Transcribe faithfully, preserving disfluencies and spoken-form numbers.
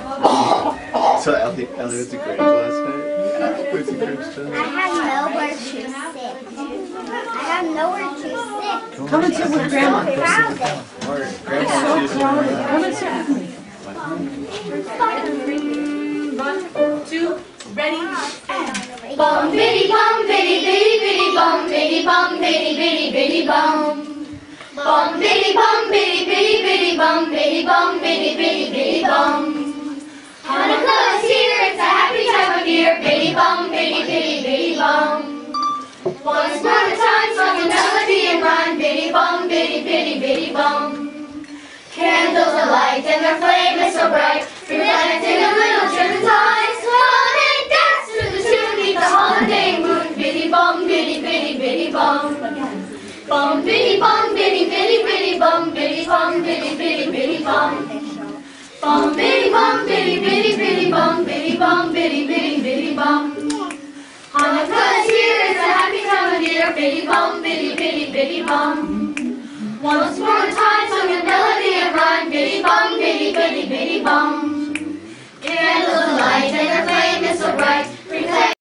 So Ellie, Ellie was a Grinch last night? Was a Grinch I have nowhere to sit. I have nowhere to sit. Come and sit with Grandma. Crowded. Grandma, It's so crowded. Come and sit with me. One, two, ready, and Bum bitty bum bitty bitty bitty bum bitty bum bitty bitty bitty bum. Bum bitty bum bitty bitty bitty bum bitty bum bitty bitty bitty bum. Hanukkah is here, it's a happy time of year. Bitty bum bitty bitty bitty bum. Once upon a time, sung a melody and rhyme. Bitty bum bitty bitty bitty bum. Candles alight and their flame is so bright, reflecting a little children's eyes. Come and dance to the tune, beneath the holiday moon. Bitty bum bitty bitty bitty bum. Bum bitty bum bitty bitty bitty bum bitty bum bitty bitty bitty bum. Bum bitty bum bitty bitty bitty bum bitty bum bitty bitty bitty bum. Hanukkah is here, it's a happy time of year. Bitty bum bitty bitty bitty bum. Once upon a time, sung a melody and rhyme. Bitty bum